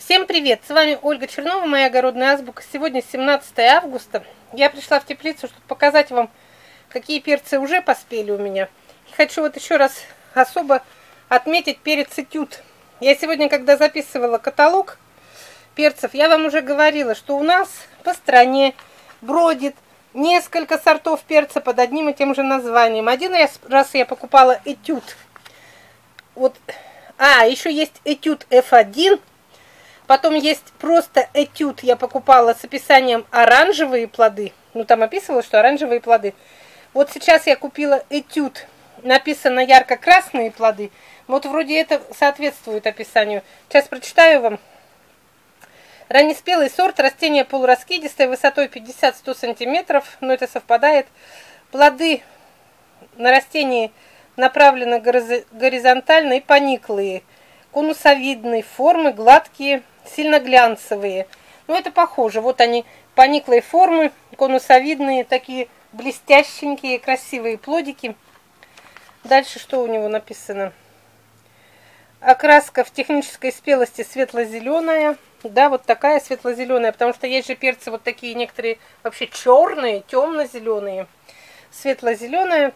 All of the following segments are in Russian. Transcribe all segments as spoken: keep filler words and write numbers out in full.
Всем привет! С вами Ольга Чернова, моя огородная азбука. Сегодня семнадцатое августа. Я пришла в теплицу, чтобы показать вам, какие перцы уже поспели у меня. И хочу вот еще раз особо отметить перец этюд. Я сегодня, когда записывала каталог перцев, я вам уже говорила, что у нас по стране бродит несколько сортов перца под одним и тем же названием. Один раз, раз я покупала этюд. Вот. А, еще есть этюд эф один. Потом есть просто этюд, я покупала с описанием оранжевые плоды. Ну, там описывалось, что оранжевые плоды. Вот сейчас я купила этюд, написано ярко-красные плоды. Вот вроде это соответствует описанию. Сейчас прочитаю вам. Раннеспелый сорт, растение полураскидистое, высотой пятьдесят-сто сантиметров, но это совпадает. Плоды на растении направлены горизонтально и пониклые, конусовидной формы, гладкие, сильно глянцевые. Ну, это похоже. Вот они, пониклые формы, конусовидные, такие блестященькие, красивые плодики. Дальше что у него написано? Окраска в технической спелости светло-зеленая. Да, вот такая светло-зеленая, потому что есть же перцы вот такие некоторые вообще черные, темно-зеленые. Светло-зеленая.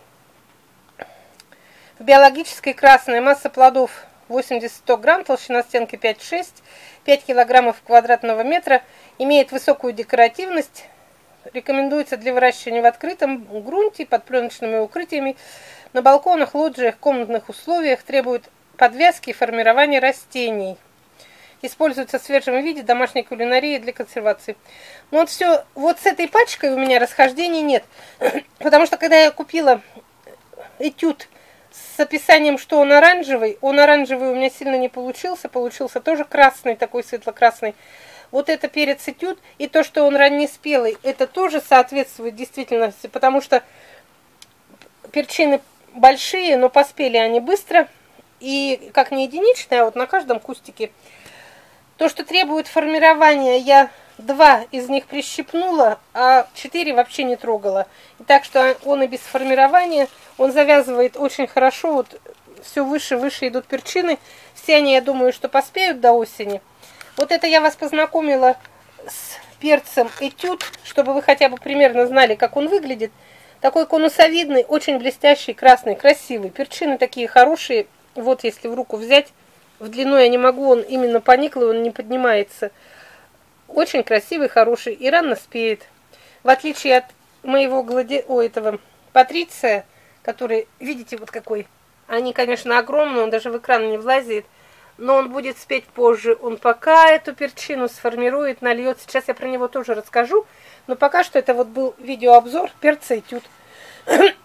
В биологической красная, масса плодов восемьдесят-сто грамм, толщина стенки пять-шесть, пять килограммов квадратного метра, имеет высокую декоративность, рекомендуется для выращивания в открытом грунте, под пленочными укрытиями, на балконах, лоджиях, комнатных условиях, требует подвязки и формирования растений. Используется в свежем виде домашней кулинарии для консервации. Ну вот все, вот с этой пачкой у меня расхождений нет, потому что когда я купила этюд с описанием, что он оранжевый, он оранжевый у меня сильно не получился, получился тоже красный, такой светло-красный. Вот это перец этюд, и то, что он раннеспелый, это тоже соответствует действительности, потому что перчины большие, но поспели они быстро, и как не единичные, а вот на каждом кустике. То, что требует формирования, я два из них прищипнула, а четыре вообще не трогала. И так что он и без формирования, он завязывает очень хорошо, вот все выше-выше идут перчины. Все они, я думаю, что поспеют до осени. Вот это я вас познакомила с перцем этюд, чтобы вы хотя бы примерно знали, как он выглядит. Такой конусовидный, очень блестящий, красный, красивый. Перчины такие хорошие. Вот если в руку взять, в длину я не могу, он именно пониклый, он не поднимается. Очень красивый, хороший и рано спеет. В отличие от моего глади... О, этого Патриция, который, видите, вот какой. Они, конечно, огромные, он даже в экран не влазит. Но он будет спеть позже. Он пока эту перчину сформирует, нальет. Сейчас я про него тоже расскажу. Но пока что это вот был видеообзор перца этюд.